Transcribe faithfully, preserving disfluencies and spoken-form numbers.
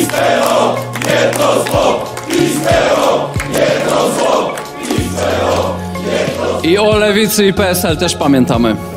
𝕊𝕃𝕆𝕆, jedno zło, 𝕊𝕃𝕆𝕆, jedno zło, 𝕊𝕃𝕆𝕆, jedno zło. I o Lewicy i P S L też pamiętamy.